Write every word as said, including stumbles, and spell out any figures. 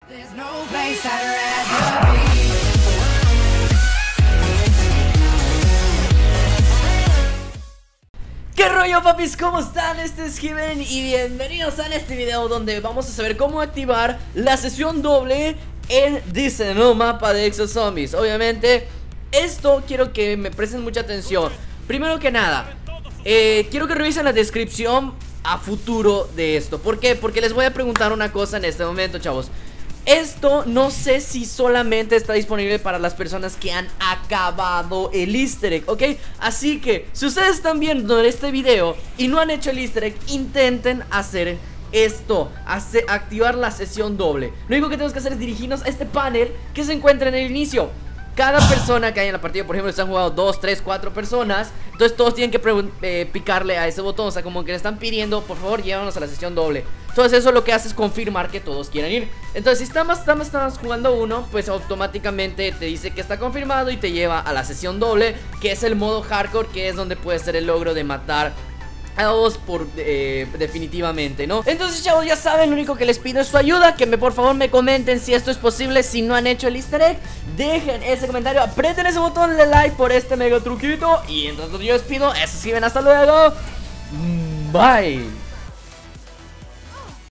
¿Qué rollo, papis? ¿Cómo están? Este es Given y bienvenidos a este video donde vamos a saber cómo activar la sesión doble en este nuevo mapa de Exo Zombies. Obviamente, esto quiero que me presten mucha atención. Primero que nada, eh, quiero que revisen la descripción a futuro de esto. ¿Por qué? Porque les voy a preguntar una cosa en este momento, chavos. Esto no sé si solamente está disponible para las personas que han acabado el easter egg, ¿ok? Así que, si ustedes están viendo este video y no han hecho el easter egg, intenten hacer esto, hacer, activar la sesión doble. Lo único que tenemos que hacer es dirigirnos a este panel que se encuentra en el inicio. Cada persona que hay en la partida, por ejemplo, si han jugado dos, tres, cuatro personas, entonces todos tienen que eh, picarle a ese botón. O sea, como que le están pidiendo, por favor, llévanos a la sesión doble. Entonces eso lo que hace es confirmar que todos quieren ir. Entonces si estamos, estamos, estamos jugando uno, pues automáticamente te dice que está confirmado y te lleva a la sesión doble, que es el modo hardcore, que es donde puede ser el logro de matar a dos por, eh, definitivamente, ¿no? Entonces, chavos, ya saben, lo único que les pido es su ayuda. Que me, por favor, me comenten si esto es posible. Si no han hecho el easter egg, dejen ese comentario, aprieten ese botón de like por este mega truquito. Y entonces yo les pido, eso sí, ven, hasta luego. Bye.